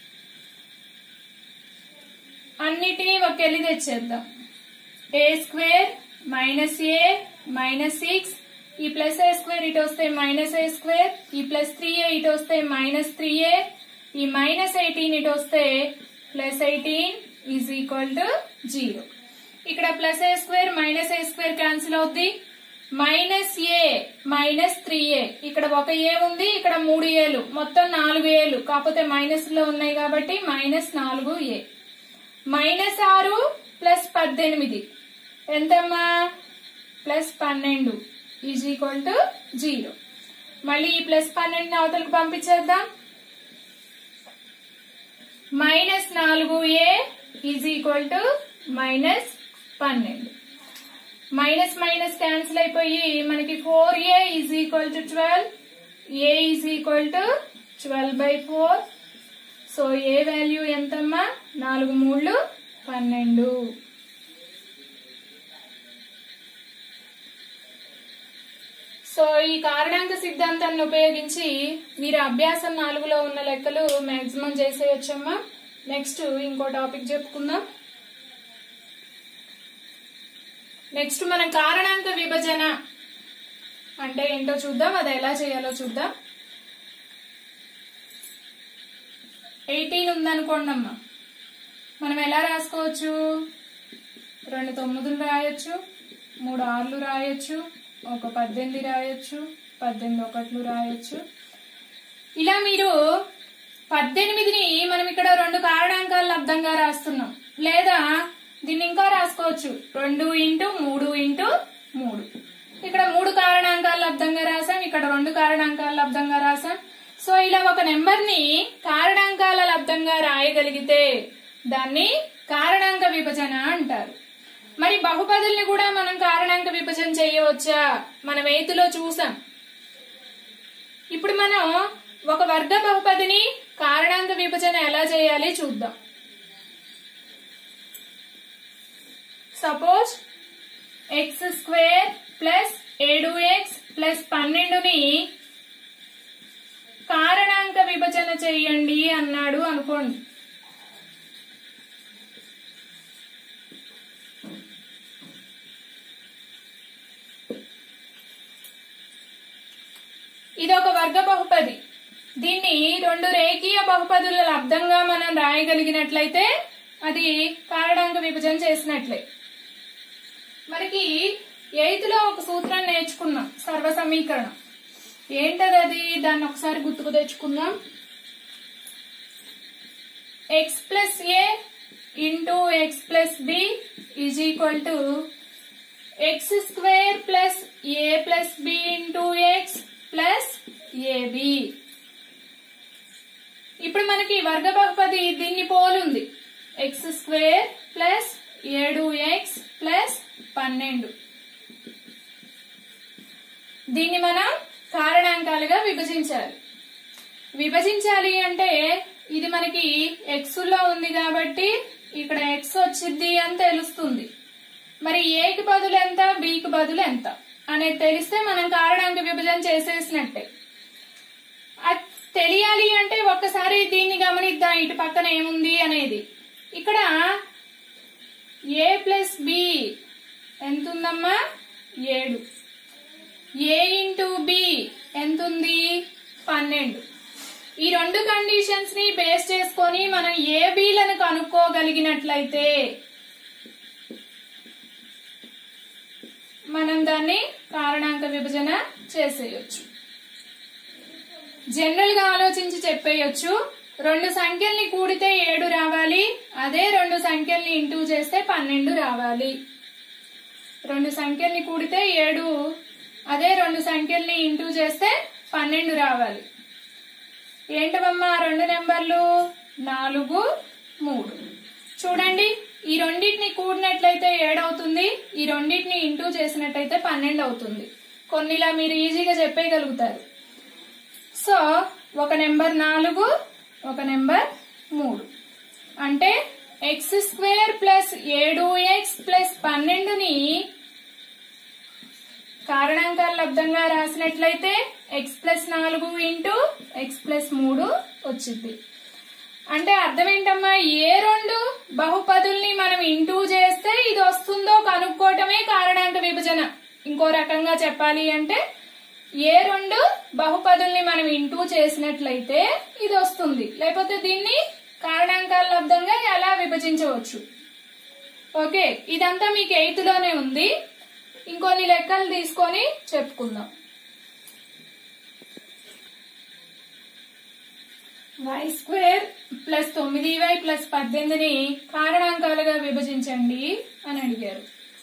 అన్నిటినీ ఒకెళ్ళి తెచ్చేద్దాం. a² మైనస్ a మైనస్ 6, ఈ ప్లస్ a² ఇటు వస్తే మైనస్ a², ఈ ప్లస్ 3a ఇటు వస్తే మైనస్ 3a, ఈ మైనస్ 18 ఇటు వస్తే ప్లస్ 18 ఈజ్ ఈక్వల్ టు 0. ఇక్కడ plus a² minus a² cancel అవుద్ది. మైనస్ a మైనస్ 3a, ఇక్కడ ఒక a ఉంది, ఇక్కడ 3 aలు, మొత్తం 4 aలు, కాకపోతే మైనస్ లో ఉన్నాయి కాబట్టి మైనస్ 4a. మైనస్ 6 ప్లస్ 18 ఎంతమ్మా? Plus 12 is equal to 0. మళ్ళీ ఈ ప్లస్ 12 అవతలకు పంపించేద్దాం. Minus 4a is equal to minus 12. Minus minus cancel అయిపోయి మనకి 4a is equal to 12, a is equal to 12/4. So a value ఎంతమ్మా? 4 3 12. సో ఈ కారణాంక సిద్ధాంతాన్ని ఉపయోగించి మీరు అభ్యాసం 4లో ఉన్న లెక్కలు మాక్సిమం చేసేయచ్చమ్మా. నెక్స్ట్ ఇంకో టాపిక్ చెప్పుకుందాం. నెక్స్ట్ మనం కారణాంక విభజన అంటే ఏంటో చూద్దాం, అది ఎలా చేయాలో చూద్దాం. 18 ఉందనుకోండి అమ్మా, మనం ఎలా రాసుకోవచ్చు? 2 9లు రాయొచ్చు, 3 6లు రాయొచ్చు, ఒక 18 రాయొచ్చు, 18 1లు రాయొచ్చు. ఇలా మీరు 18ని మనం ఇక్కడ 2 కారణాంకాల లబ్దంగా రాస్తున్నాం. లేదా దీన్ని ఇంకా రాసుకోవచ్చు, 2 × 3 × 3. ఇక్కడ 3 కారణాంకాల లబ్దంగా రాసాం, ఇక్కడ 2 కారణాంకాల లబ్దంగా రాసాం. సో ఇలా ఒక నెంబర్ ని కారణాంకాల లబ్దంగా రాయగలిగితే దాన్ని కారణాంక విభజన అంటారు. మరి బహుపదుల్ని కూడా మనం కారణాంక విభజన చేయవచ్చా? మనం 8లో చూసాం. ఇప్పుడు మనం ఒక వర్గ బహుపదిని కారణాంక విభజన ఎలా చేయాలి చూద్దాం. సపోజ్ x² + 7x + 12ని కారణాంక విభజన చెయ్యండి అన్నాడు అనుకోండి. ఇదొక వర్గ బహుపది. దీన్ని 2 రేఖీయ బహుపదుల లబ్దంగా మనం రాయగలిగినట్లయితే అది కారణాంక విభజన చేసినట్లే. మనకి 8లో ఒక సూత్రం నేర్చుకున్నాం, సర్వ సమీకరణం. ఏంటది అది? దాన్ని ఒకసారి గుర్తుకు తెచ్చుకుందాం. x + a × x + b = x² + a + b × x + ab. ఇప్పుడు మనకి వర్గ బహుపది దీన్ని పోలుంది, x² + 7x + 12. దీన్ని మనం కారణాంకాలుగా విభజించాలి అంటే ఇది మనకి x లో ఉంది కాబట్టి ఇక్కడ x వచ్చింది అని తెలుస్తుంది. మరి a కి బదులు ఎంత, b కి బదులు ఎంత అనేది తెలిస్తే మనం కారణాంక విభజన చేసేసినట్టే. అది తెలియాలి అంటే ఒక్కసారి దీన్ని గమనిద్దాం, ఇటు పక్కన ఏముంది అనేది. ఇక్కడ a + b ఎంత ఉందమ్మా? 7. a × b ఎంత ఉంది? 12. ఈ 2 కండిషన్స్ ని బేస్ చేసుకొని మనం a bలను కనుక్కోగలిగినట్లయితే మనం దాన్ని కారణాంక విభజన చేసేయచ్చు. జనరల్ గా ఆలోచించి చెప్పేయచ్చు. 2 సంఖ్యల్ని కూడితే 7 రావాలి, అదే 2 సంఖ్యల్ని ఇంటూ చేస్తే 12 రావాలి. 2 సంఖ్యల్ని కూడితే 7, అదే 2 సంఖ్యల్ని ఇంటూ చేస్తే 12 రావాలి. ఏంటమ్మా 2 నెంబర్లు? 4, 3. చూడండి, ఈ రెండింటిని కూడినట్లయితే 7 అవుతుంది, ఈ రెండింటిని ఇంటూ చేసినట్లయితే 12 అవుతుంది. కొన్నిలా మీరు ఈజీగా చెప్పేయగలుగుతారు. సో ఒక నెంబర్ 4, ఒక నెంబర్ 3. అంటే x² + 7x + 12ని కారణాంకాల లబ్దంగా రాసినట్లయితే x + 4 × x + 3 వచ్చింది. అంటే అర్థం ఏంటమ్మా? ఏ 2 బహుపదుల్ని మనం ఇంటూ చేస్తే ఇది వస్తుందో కనుక్కోవటమే కారణాంక విభజన. ఇంకో రకంగా చెప్పాలి అంటే ఏ 2 బహుపదుల్ని మనం ఇంటూ చేసినట్లయితే ఇది వస్తుంది, లేకపోతే దీన్ని కారణాంకాల లబ్దంగా ఎలా విభజించవచ్చు. ఓకే, ఇదంతా మీకు 8లోనే ఉంది. ఇంకొన్ని లెక్కలు తీసుకొని చెప్పుకుందాం. y² + 9y + 18ని కారణాంకాలుగా విభజించండి అని అడిగారు.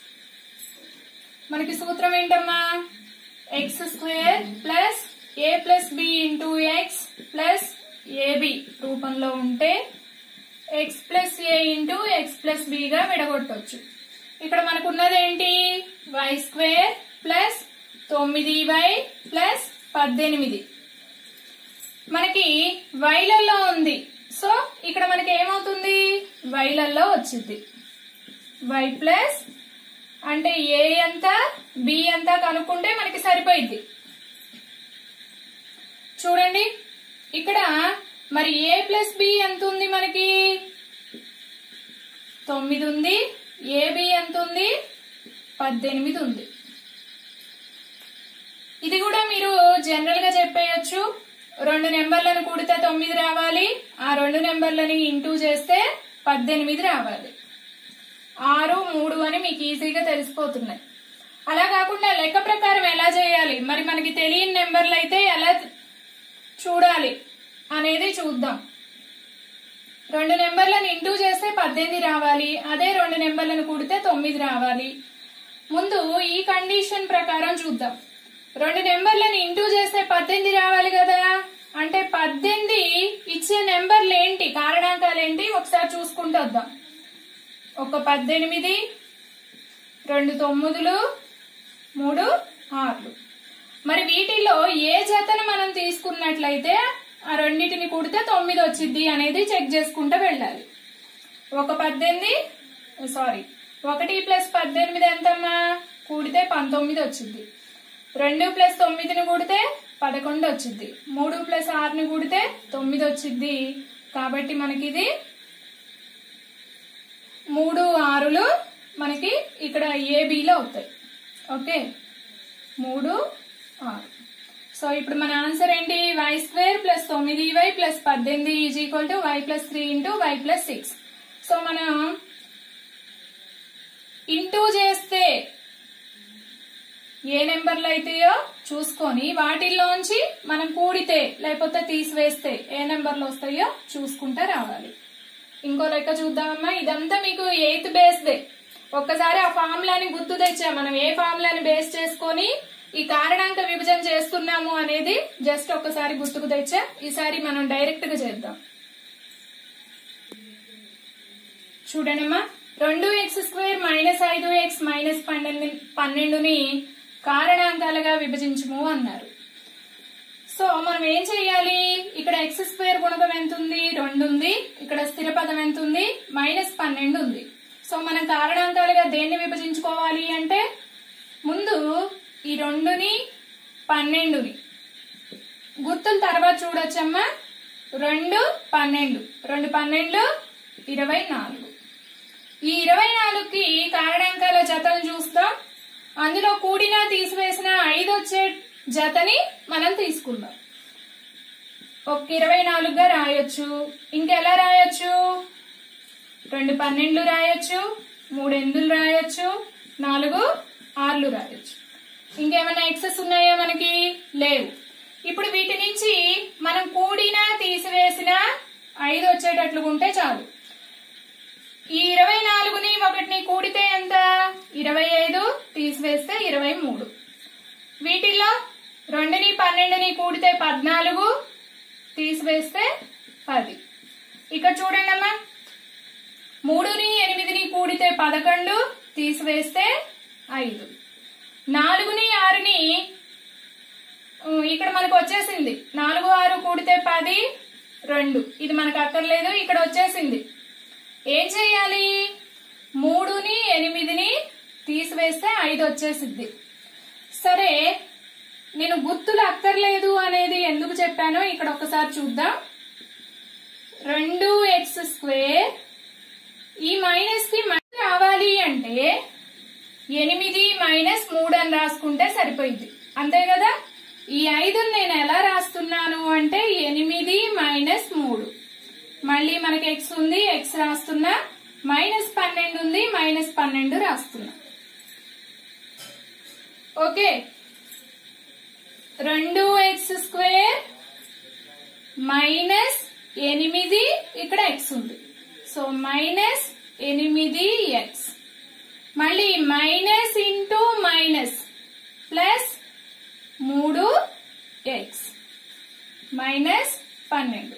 మనకి సూత్రం ఏంటమ్మా? x² + a + b × x + ab రూపంలో ఉంటే x + a × x + b గా విడగొట్టవచ్చు. ఇక్కడ మనకున్నది ఏంటి? y² + 9y + 18. మనకి వైలలో ఉంది, సో ఇక్కడ మనకి ఏమవుతుంది? వైలలో వచ్చింది. y ప్లస్ అంటే a ఎంత, b ఎంత కనుక్కుంటే మనకి సరిపోయింది. చూడండి ఇక్కడ మరి a ప్లస్ b ఎంత ఉంది మనకి 9 ఉంది, ab ఎంత ఉంది 18 ఉంది. ఇది కూడా మీరు జనరల్ గా చెప్పేయచ్చు, 2 నెంబర్లను కూడితే 9 రావాలి, ఆ 2 నెంబర్లని ఇంటూ చేస్తే 18 రావాలి. 6, 3 అని మీకు ఈజీగా తెలిసిపోతున్నాయి. అలా కాకుండా లెక్క ప్రకారం ఎలా చేయాలి, మరి మనకి తెలియని నెంబర్లు అయితే ఎలా చూడాలి అనేది చూద్దాం. 2 నెంబర్లను ఇంటూ చేస్తే 18 రావాలి, అదే 2 నెంబర్లను కూడితే 9 రావాలి. ముందు ఈ కండిషన్ ప్రకారం చూద్దాం. 2 నెంబర్లను ఇంటూ చేస్తే 18 రావాలి కదా, అంటే 18 ఇచ్చే నెంబర్లు ఏంటి, కారణాంకాలు ఏంటి ఒకసారి చూసుకుంటూ వద్దాం. ఒక 18, 2 9లు, 3 6లు. మరి వీటిల్లో ఏ జతను మనం తీసుకున్నట్లయితే ఆ రెండింటిని కూడితే 9 వచ్చింది అనేది చెక్ చేసుకుంటూ వెళ్ళాలి. 1 ప్లస్ 18 ఎంతమ్మా, కూడితే 19 వచ్చింది. 2 ప్లస్ 9ని కూడితే 11 వచ్చింది. 3 ప్లస్ 6ని కూడితే 9 వచ్చింది. కాబట్టి మనకి ఇది 3 6లు మనకి ఇక్కడ ఏబిలో అవుతాయి. ఓకే, 3 6. సో ఇప్పుడు మన ఆన్సర్ ఏంటి, y² plus 9y plus 18 is equal to y plus 3 into y plus 6. So మనం ఇంటూ చేస్తే ఏ నెంబర్లు అయితాయో చూసుకొని వాటిల్లోంచి మనం కూడితే లేకపోతే తీసివేస్తే ఏ నెంబర్లు వస్తాయో చూసుకుంటా రావాలి. ఇంకో లెక్క చూద్దామమ్మా. ఇదంతా మీకు 8th బేస్దే. ఒక్కసారి ఆ ఫార్ములాని గుర్తు తెచ్చా, మనం ఏ ఫార్ములాని బేస్ చేసుకొని ఈ కారణాంక విభజన చేస్తున్నాము అనేది జస్ట్ ఒక్కసారి గుర్తుకు తెచ్చా. ఈసారి మనం డైరెక్ట్ గా చేద్దాం. చూడండిమ్మా, 2x² మైనస్ 5x మైనస్ 12ని కారణాంకాలుగా విభజించము అన్నారు. సో మనం ఏం చెయ్యాలి, ఇక్కడ x² గుణకం ఎంత ఉంది 2 ఉంది, ఇక్కడ స్థిర పదం ఎంత ఉంది -12 ఉంది. సో మనం కారణాంకాలుగా దేన్ని విభజించుకోవాలి అంటే ముందు ఈ 2ని 12ని గుర్తుల తర్వాత చూడొచ్చమ్మా. 2 12, 2 12 24. ఈ 24కి కారణాంకాల జతను చూస్తాం. అందులో కూడినా తీసివేసిన 5 వచ్చే జతని మనం తీసుకుందాం. ఒక 24గా రాయొచ్చు, ఇంకెలా రాయొచ్చు, 2 12లు రాయొచ్చు, 3 8లు రాయొచ్చు, 4 6లు రాయొచ్చు. ఇంకేమైనా ఎక్సెస్ ఉన్నాయా మనకి, లేవు. ఇప్పుడు వీటి నుంచి మనం కూడినా తీసివేసిన 5 వచ్చేటట్లుగా ఉంటే చాలు. ఈ 24ని 1ని కూడితే ఎంత 25, తీసివేస్తే 23. వీటిల్లో 2ని 12ని కూడితే 14, తీసివేస్తే 10. ఇక్కడ చూడండి అమ్మా, 3ని 8ని కూడితే 11, తీసివేస్తే 5. 4ని 6ని ఇక్కడ మనకు వచ్చేసింది, 4 6 కూడితే 10, 2. ఇది మనకు అక్కర్లేదు, ఇక్కడ వచ్చేసింది. ఏం చెయ్యాలి, 3ని 8ని తీసివేస్తే 5 వచ్చేసింది. సరే, నేను గుర్తులు అక్కర్లేదు అనేది ఎందుకు చెప్పానో ఇక్కడ ఒకసారి చూద్దాం. 2x² ఈ మైనస్ కి మైనస్ రావాలి అంటే 8 మైనస్ 3 అని రాసుకుంటే సరిపోయింది, అంతే కదా. ఈ 5 నేను ఎలా రాస్తున్నాను అంటే 8 మైనస్ 3. మళ్ళీ మనకి x ఉంది, x రాస్తున్నా, -12 ఉంది, -12 రాస్తున్నా. ఓకే, 2x² -8 ఇక్కడ x ఉంది. సో -8x, మళ్ళీ minus into minus plus 3x -12.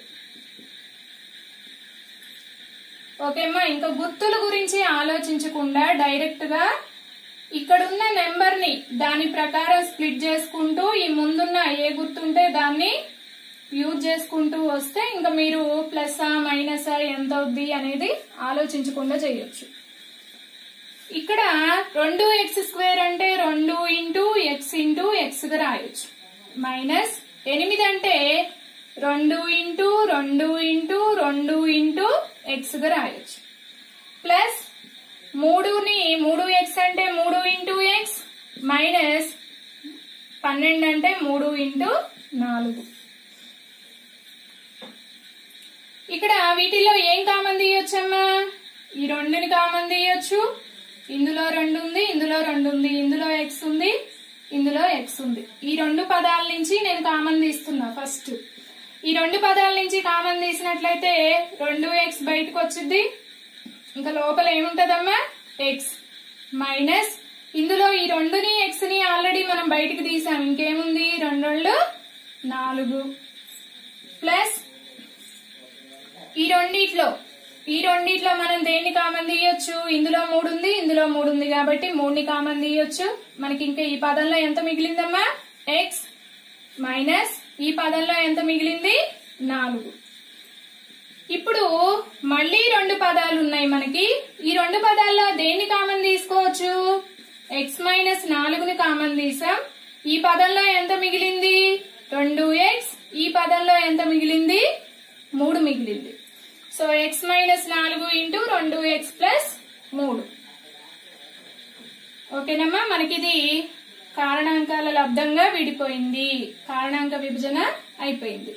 ఓకేమ్మా, ఇంకా గుర్తుల గురించి ఆలోచించకుండా డైరెక్ట్ గా ఇక్కడున్న నెంబర్ ని దాని ప్రకారం స్ప్లిట్ చేసుకుంటూ ఈ ముందున్న ఏ గుర్తుంటే దాన్ని యూజ్ చేసుకుంటూ వస్తే ఇంకా మీరు ప్లస్సా మైనసా ఎంత అవుద్ది అనేది ఆలోచించకుండా చేయొచ్చు. ఇక్కడ 2x² అంటే 2 ఇంటూ x గా రాయొచ్చు. 8 అంటే 2 ఇంటూ 2 ఇంటూ 2 ఇంటూ ఎక్స్ గా రాయొచ్చు. ప్లస్ 3ని 3x అంటే 3 ఇంటూ ఎక్స్ మైనస్ 12 అంటే 3 ఇంటూ 4. ఇక్కడ వీటిలో ఏం కామన్ తీయొచ్చమ్మా? ఈ 2ని కామన్ తీయొచ్చు. ఇందులో 2 ఉంది, ఇందులో 2 ఉంది, ఇందులో ఎక్స్ ఉంది, ఇందులో ఎక్స్ ఉంది. ఈ 2 పదాల నుంచి నేను కామన్ తీస్తున్నా. ఫస్ట్ ఈ 2 పదాల నుంచి కామన్ తీసినట్లయితే 2x బయటకు వచ్చింది. ఇంకా లోపల ఏముంటదమ్మా? ఎక్స్ మైనస్ ఇందులో ఈ 2ని ఎక్స్ ని ఆల్రెడీ మనం బయటకు తీసాం. ఇంకేముంది? 2 2 4 ప్లస్ ఈ రెండిట్లో మనం దేన్ని కామన్ తీయొచ్చు? ఇందులో 3 ఉంది, ఇందులో 3 ఉంది కాబట్టి 3ని కామన్ తీయొచ్చు. మనకి ఇంకా ఈ పదంలో ఎంత మిగిలిందమ్మా? ఎక్స్ మైనస్ ఈ పదంలో ఎంత మిగిలింది? 4. ఇప్పుడు మళ్ళీ 2 పదాలు ఉన్నాయి మనకి. ఈ 2 పదాల్లో దేన్ని కామన్ తీసుకోవచ్చు? ఎక్స్ మైనస్ 4ని కామన్ తీసాం. ఈ పదంలో ఎంత మిగిలింది? 2x. ఈ పదంలో ఎంత మిగిలింది? 3 మిగిలింది. So x minus 4 into 2x plus 3. ఓకేనమ్మా, మనకిది కారణాంకాల లబ్దంగా విడిపోయింది. కారణాంక విభజన అయిపోయింది.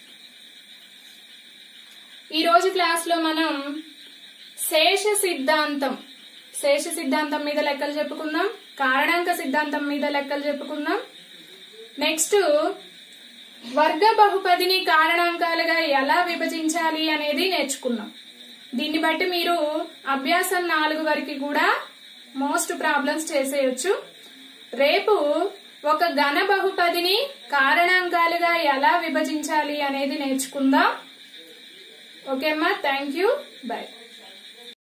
ఈ రోజు క్లాస్ లో మనం శేష సిద్ధాంతం మీద లెక్కలు చెప్పుకుందాం. కారణాంక సిద్ధాంతం మీద లెక్కలు చెప్పుకుందాం. నెక్స్ట్ వర్గ బహుపదిని కారణాంకాలుగా ఎలా విభజించాలి అనేది నేర్చుకున్నాం. దీన్ని బట్టి మీరు అభ్యాసం 4 వరకు కూడా మోస్ట్ ప్రాబ్లమ్స్ చేసేయచ్చు. రేపు ఒక ఘన బహుపదిని కారణాంకాలుగా ఎలా విభజించాలి అనేది నేర్చుకుందాం. ఓకే అమ్మా, థ్యాంక్ యూ, బై.